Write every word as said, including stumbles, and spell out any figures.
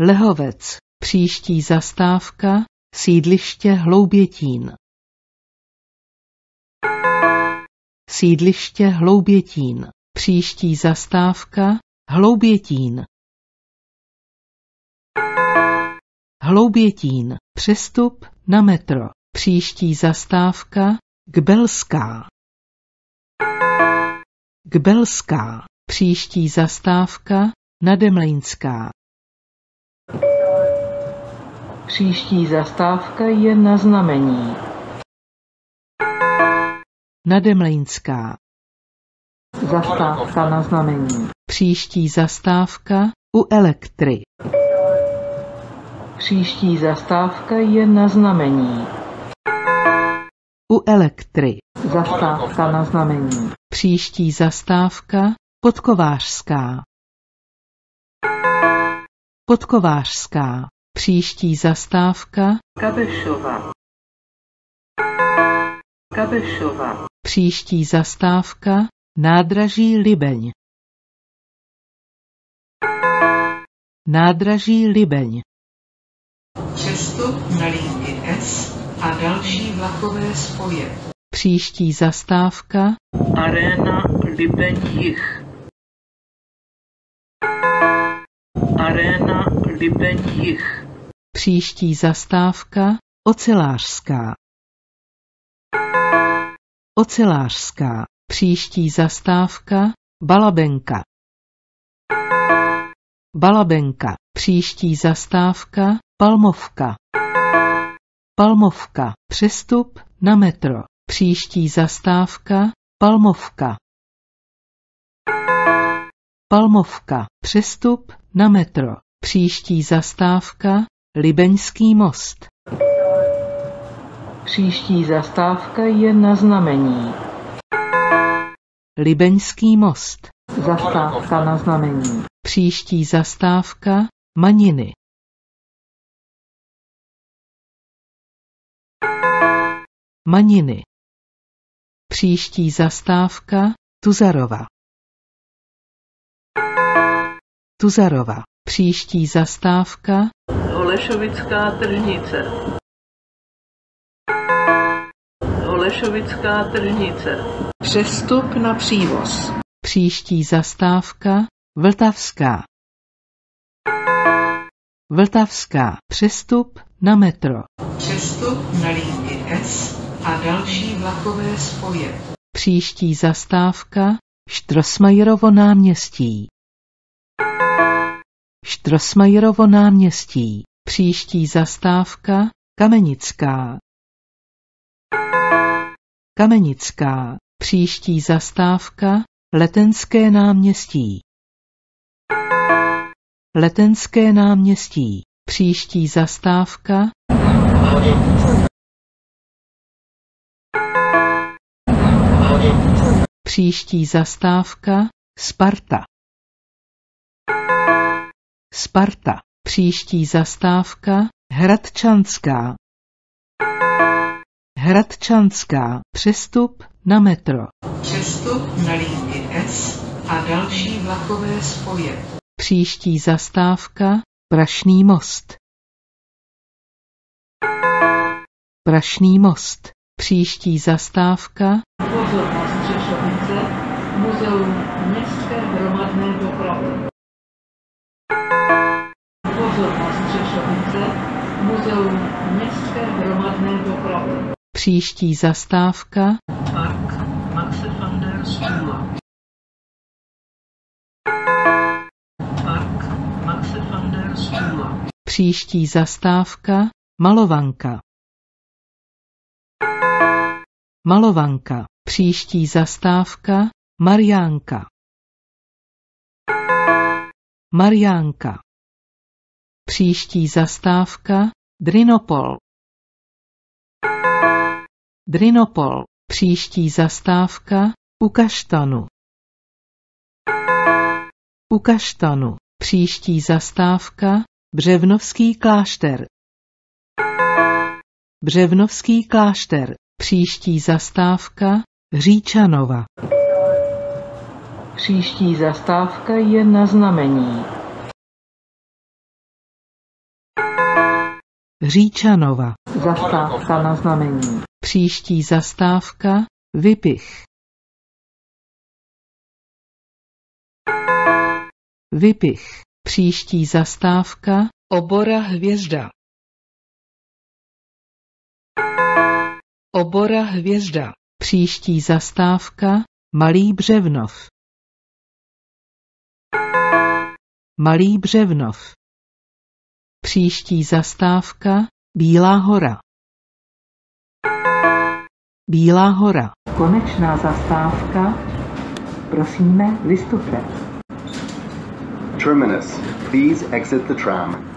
Lehovec. Příští zastávka sídliště Hloubětín. Sídliště Hloubětín. Příští zastávka Hloubětín. Hloubětín. Přestup na metro. Příští zastávka Gbelská. Gbelská. Příští zastávka Nademlejnská. Příští zastávka je na Znamení. Nademlejnská. Zastávka na Znamení. Příští zastávka u Elektry. Příští zastávka je na Znamení. U Elektry. Zastávka na Znamení. Příští zastávka Podkovářská. Podkovářská. Příští zastávka Kabešova. Kabešova. Příští zastávka Nádraží Libeň. Nádraží Libeň. Přestup na linii S a další vlakové spoje. Příští zastávka Aréna Libeň Jih. Aréna Libeň Jih. Příští zastávka Ocelářská. Ocelářská. Příští zastávka Balabenka. Balabenka. Příští zastávka Palmovka. Palmovka. Přestup na metro. Příští zastávka Palmovka. Palmovka. Přestup na metro. Příští zastávka Libeňský most. Příští zastávka je na Znamení. Libeňský most. Zastávka na Znamení. Příští zastávka Maniny. Maniny. Příští zastávka Tuzarova. Tuzarova. Příští zastávka Holešovická tržnice. Holešovická tržnice. Přestup na přívoz. Příští zastávka Vltavská. Vltavská. Přestup na metro. Přestup na linii S a další vlakové spoje. Příští zastávka Štrosmajerovo náměstí. Štrosmajerovo náměstí. Příští zastávka Kamenická. Kamenická. Příští zastávka Letenské náměstí. Letenské náměstí. Příští zastávka Příští zastávka Sparta. Sparta. Příští zastávka Hradčanská. Hradčanská. Přestup na metro. Přestup na linii S a další vlakové spoje. Příští zastávka Prašný most. Prašný most. Příští zastávka Pozor na Střešovice, Muzeum městské hromadné dopravy. Pozor na Střešovice, Muzeum městské hromadné dopravy. Příští zastávka Park Maxe van der Stoel. Park Maxe van der Stoel. Příští zastávka Malovanka. Malovanka. Příští zastávka Mariánka. Mariánka. Příští zastávka Drinopol. Drinopol. Příští zastávka u Kaštanu. U Kaštanu. Příští zastávka Břevnovský klášter. Břevnovský klášter. Příští zastávka Říčanova. Příští zastávka je na Znamení. Říčanova. Zastávka na znamení. Příští zastávka Vypich. Vypich. Příští zastávka Obora Hvězda. Obora Hvězda. Příští zastávka Malý Břevnov. Malý Břevnov. Příští zastávka Bílá hora. Bílá hora. Konečná zastávka. Prosíme, vystupte. Terminus. Please exit the tram.